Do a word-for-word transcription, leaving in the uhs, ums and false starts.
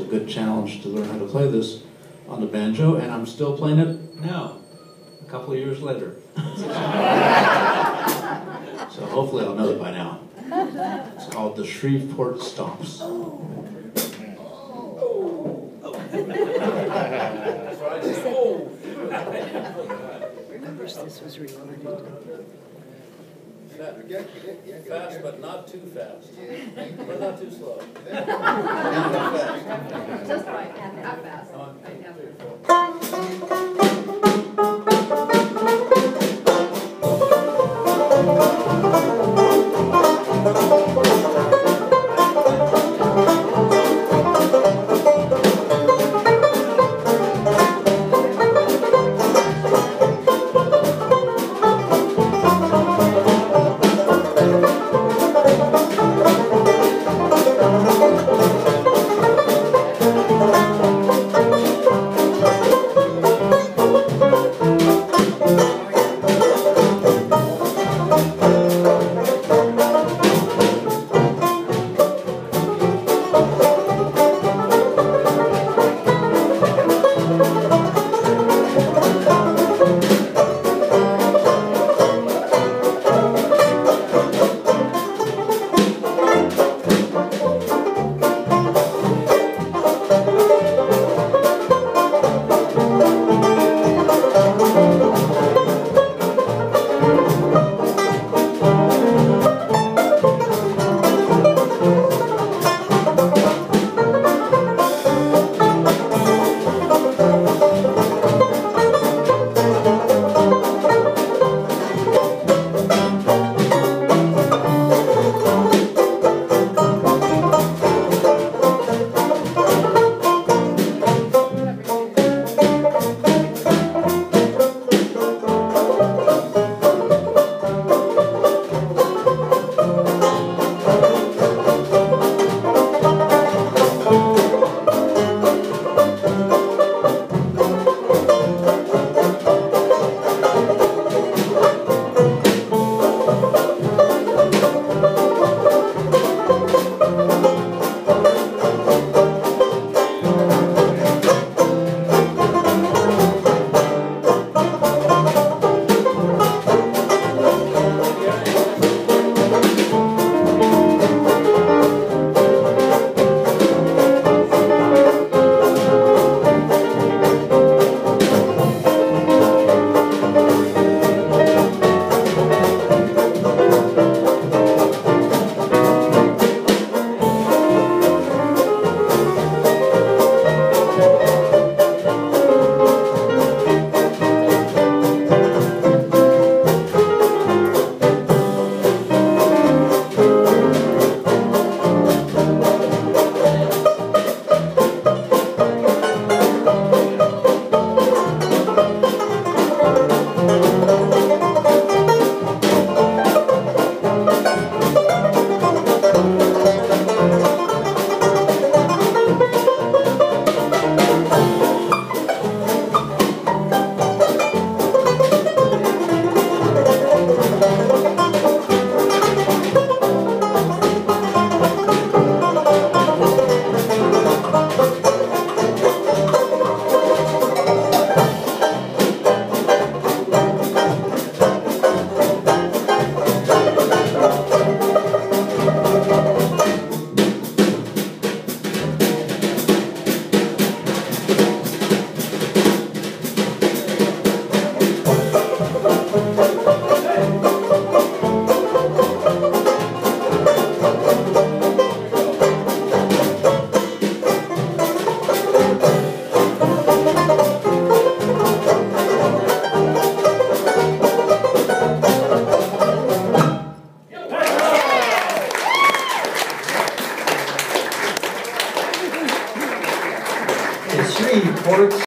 good challenge to learn how to play this on the banjo, and I'm still playing it now, a couple of years later. So hopefully I'll know it by now. It's called the Shreveport Stomps. Remembers this was recorded. Fast, but not too fast. But not too slow. Just right, and not fast. Shreveport